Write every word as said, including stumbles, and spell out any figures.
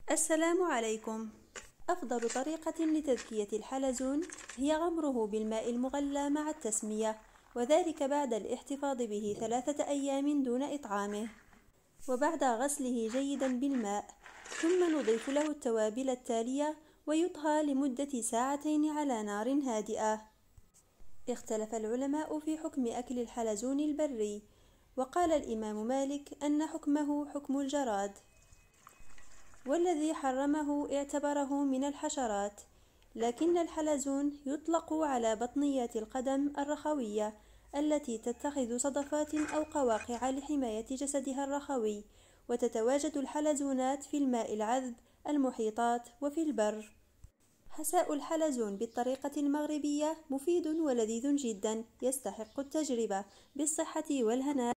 السلام عليكم. أفضل طريقة لتذكية الحلزون هي غمره بالماء المغلى مع التسمية، وذلك بعد الاحتفاظ به ثلاثة أيام دون إطعامه، وبعد غسله جيدا بالماء، ثم نضيف له التوابل التالية ويطهى لمدة ساعتين على نار هادئة. اختلف العلماء في حكم أكل الحلزون البري، وقال الإمام مالك أن حكمه حكم الجراد، والذي حرمه اعتبره من الحشرات، لكن الحلزون يطلق على بطنيات القدم الرخوية التي تتخذ صدفات أو قواقع لحماية جسدها الرخوي، وتتواجد الحلزونات في الماء العذب، المحيطات، وفي البر. حساء الحلزون بالطريقة المغربية مفيد ولذيذ جدا، يستحق التجربة. بالصحة والهناء.